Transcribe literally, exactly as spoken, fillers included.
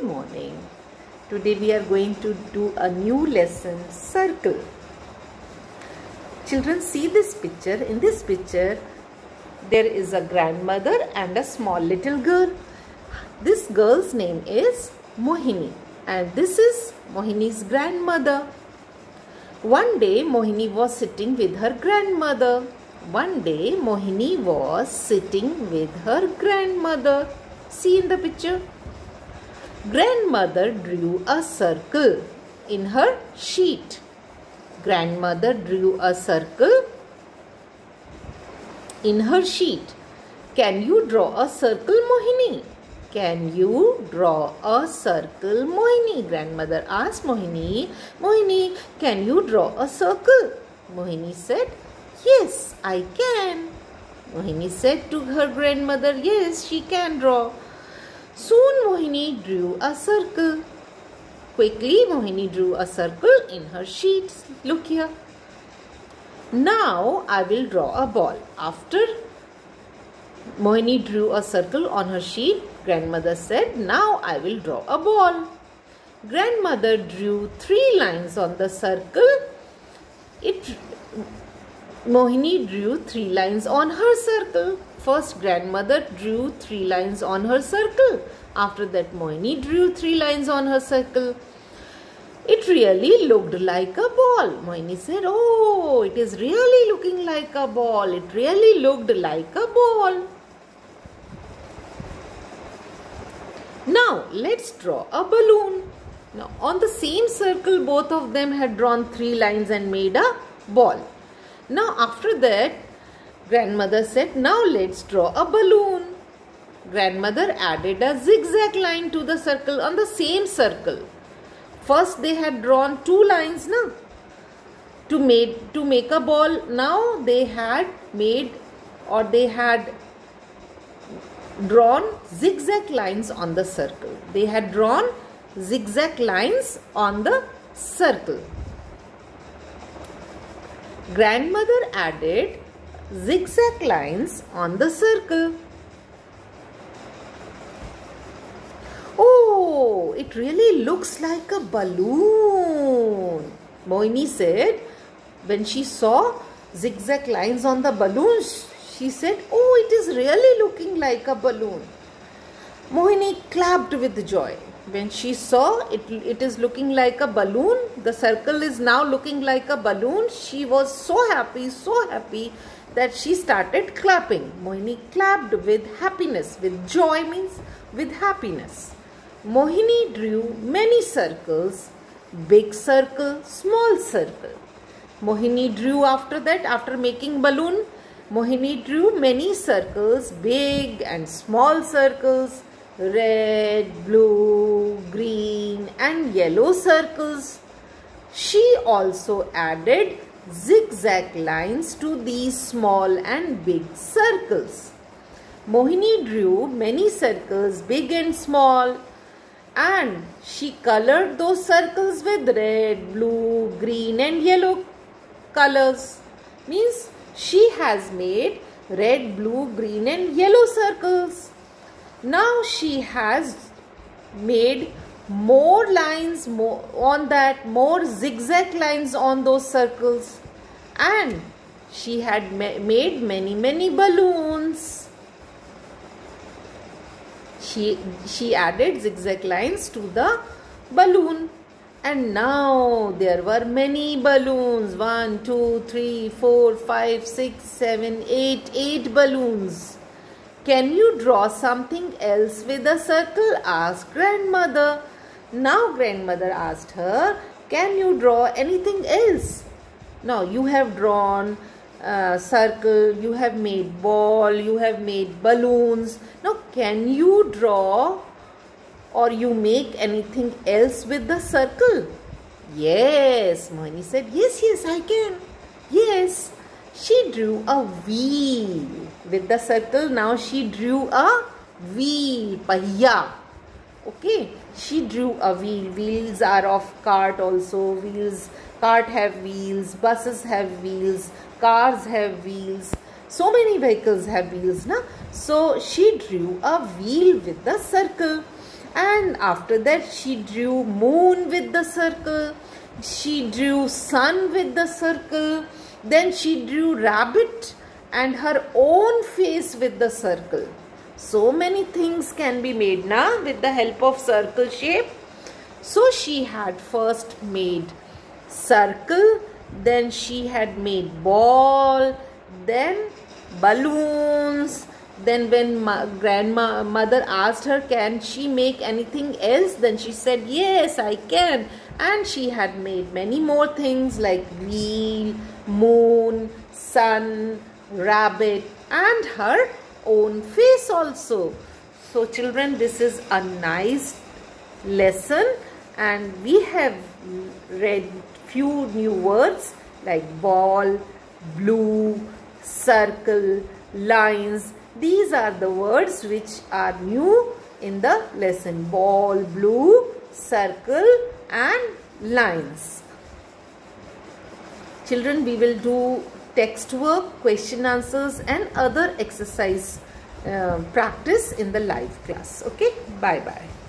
Good morning. Today we are going to do a new lesson, circle. Children, see this picture. In this picture, there is a grandmother and a small little girl. This girl's name is Mohini, and this is Mohini's grandmother. One day, Mohini was sitting with her grandmother. One day, Mohini was sitting with her grandmother. See in the picture. Grandmother drew a circle in her sheet. Grandmother drew a circle in her sheet. Can you draw a circle, Mohini? Can you draw a circle, Mohini? Grandmother asked Mohini, Mohini, can you draw a circle? Mohini said, yes, I can. Mohini said to her grandmother, yes, she can draw. Soon Mohini drew a circle. Quickly Mohini drew a circle in her sheet. Look here. Now I will draw a ball. After Mohini drew a circle on her sheet, grandmother said, now I will draw a ball. Grandmother drew three lines on the circle. It Mohini drew three lines on her circle. First, grandmother drew three lines on her circle. After that, Mohini drew three lines on her circle. It really looked like a ball. Mohini said, oh, it is really looking like a ball. It really looked like a ball. Now, let's draw a balloon. Now, on the same circle, both of them had drawn three lines and made a ball. Now, after that, grandmother said, now let's draw a balloon. Grandmother added a zigzag line to the circle on the same circle. First, they had drawn two lines now to make, to make a ball. Now, they had made or they had drawn zigzag lines on the circle. They had drawn zigzag lines on the circle. Grandmother added zigzag lines on the circle. Oh, it really looks like a balloon. Mohini said when she saw zigzag lines on the balloon, she said, oh, it is really looking like a balloon. Mohini clapped with joy. When she saw it, it is looking like a balloon, the circle is now looking like a balloon. She was so happy, so happy that she started clapping. Mohini clapped with happiness, with joy means with happiness. Mohini drew many circles, big circle, small circle. Mohini drew after that, after making balloon, Mohini drew many circles, big and small circles, red, blue, green and yellow circles. She also added zigzag lines to these small and big circles. Mohini drew many circles, big and small, and she colored those circles with red, blue, green and yellow colors. Means she has made red, blue, green and yellow circles. Now she has made more lines more on that, more zigzag lines on those circles, and she had ma made many many balloons. She, she added zigzag lines to the balloon, and now there were many balloons. One, two, three, four, five, six, seven, eight, eight balloons. Can you draw something else with a circle? Asked grandmother. Now grandmother asked her, can you draw anything else? Now you have drawn a circle, you have made ball, you have made balloons. Now can you draw or you make anything else with the circle? Yes, Mohini said, yes, yes, I can. Yes. She drew a wheel with the circle. Now she drew a wheel, pahiya. Okay, she drew a wheel. Wheels are of cart also. Wheels, cart have wheels, buses have wheels, cars have wheels. So many vehicles have wheels, na? So she drew a wheel with the circle. And after that she drew moon with the circle, she drew sun with the circle, then she drew rabbit and her own face with the circle. So many things can be made now with the help of circle shape. So she had first made circle, then she had made ball, then balloons. Then when ma grandma mother asked her, can she make anything else? Then she said, yes, I can. And she had made many more things like wheel, moon, sun, rabbit, and her own face also. So children, this is a nice lesson, and we have read few new words like ball, blue, circle, lines. These are the words which are new in the lesson: ball, blue, circle and lines. Children, we will do text work, question answers and other exercise uh, practice in the live class. Okay, bye bye.